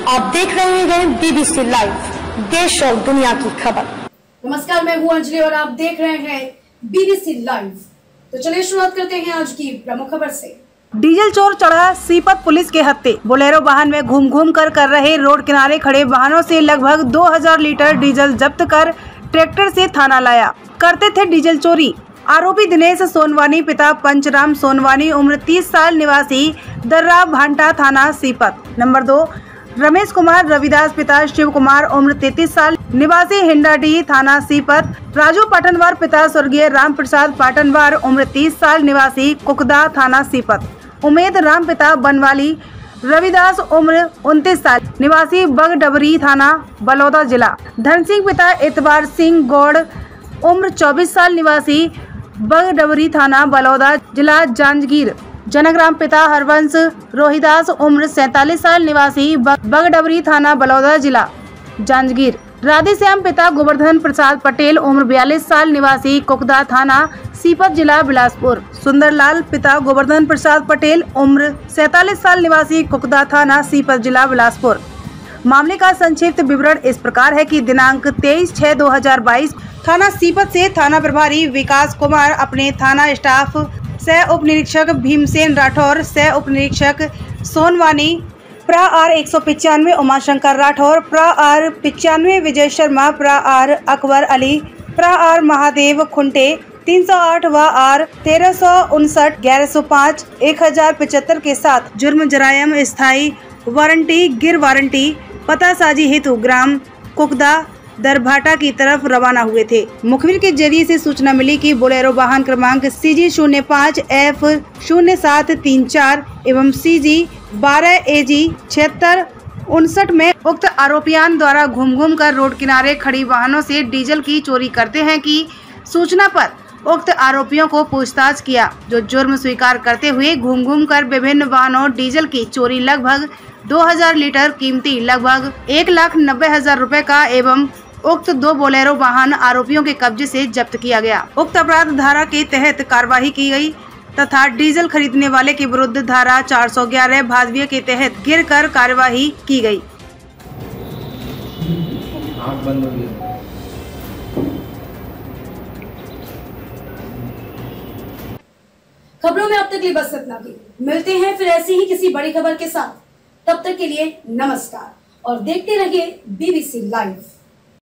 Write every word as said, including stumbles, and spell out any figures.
आप देख रहे हैं बीबीसी लाइव, देश और दुनिया की खबर। नमस्कार, मैं हूं अंजलि और आप देख रहे हैं बीबीसी लाइव। तो चलिए शुरुआत करते हैं आज की प्रमुख खबर से। डीजल चोर चढ़ा सीपत पुलिस के हत्थे। बोलेरो वाहन में घूम घूम कर कर रहे रोड किनारे खड़े वाहनों से लगभग दो हज़ार लीटर डीजल जब्त कर ट्रैक्टर से थाना लाया। करते थे डीजल चोरी। आरोपी दिनेश सोनवानी पिता पंचराम सोनवानी उम्र तीस साल निवासी दर्रा भांटा थाना सीपत। नंबर दो रमेश कुमार रविदास पिता शिव कुमार उम्र तैतीस साल निवासी हिंडाडी थाना सीपत। राजू पाटनवार पिता स्वर्गीय राम प्रसाद पाटनवार उम्र तीस साल निवासी कुकदा थाना सीपत। उमेद राम पिता बनवाली रविदास उम्र उनतीस साल निवासी बगडबरी थाना बलौदा जिला। धन सिंह पिता इतबार सिंह गौड़ उम्र चौबीस साल निवासी बगडबरी थाना बलौदा जिला जांजगीर। जनग्राम पिता हरवंश रोहिदास उम्र सैतालीस साल निवासी बगडबरी थाना बलौदा जिला जांजगीर। राधेश्याम पिता गोवर्धन प्रसाद पटेल उम्र बयालीस साल निवासी कुकदा थाना सीपत जिला बिलासपुर। सुंदरलाल पिता गोवर्धन प्रसाद पटेल उम्र सैतालीस साल निवासी कुकदा थाना सीपत जिला बिलासपुर। मामले का संक्षिप्त विवरण इस प्रकार है कि दिनांक तेईस छह दो हजार बाईस थाना सीपत से थाना प्रभारी विकास कुमार अपने थाना स्टाफ सह उप निरीक्षक भीमसेन राठौर, सह उप निरीक्षक सोनवानी, प्रा आर एक सौ पिचानवे उमाशंकर राठौर, प्रा आर पिचानवे विजय शर्मा, प्रा आर अकबर अली, प्रा आर महादेव खुंटे, तीन सौ आठ व आर तेरह सौ उनसठ ग्यारह सौ पाँच एक हजार पचहत्तर के साथ जुर्म जरायम स्थायी वारंटी गिर वारंटी पता साजी हेतु ग्राम कुकदा दरभाटा की तरफ रवाना हुए थे। मुखबिर के जरिए से सूचना मिली कि बोलेरो वाहन क्रमांक सी जी शून्य पाँच एफ शून्य सात तीन चार एवं सी जी बारह ए जी छिहत्तर उनसठ में उक्त आरोपियान द्वारा घूम घूम कर रोड किनारे खड़ी वाहनों से डीजल की चोरी करते हैं कि सूचना पर उक्त आरोपियों को पूछताछ किया, जो जुर्म स्वीकार करते हुए घूम घूम कर विभिन्न वाहनों डीजल की चोरी लगभग दो हज़ार लीटर कीमती लगभग एक लाख नब्बे हजार रूपए का एवं उक्त दो बोलेरो वाहन आरोपियों के कब्जे से जब्त किया गया। उक्त अपराध धारा के तहत कार्रवाई की गई तथा डीजल खरीदने वाले के विरुद्ध धारा चार सौ ग्यारह भादवीय के तहत गिर कर कार्यवाही की गई। खबरों में अब तक लिए बस इतना ही। मिलते हैं फिर ऐसी ही किसी बड़ी खबर के साथ। तब तक के लिए नमस्कार और देखते रहिए बीबीसी लाइव।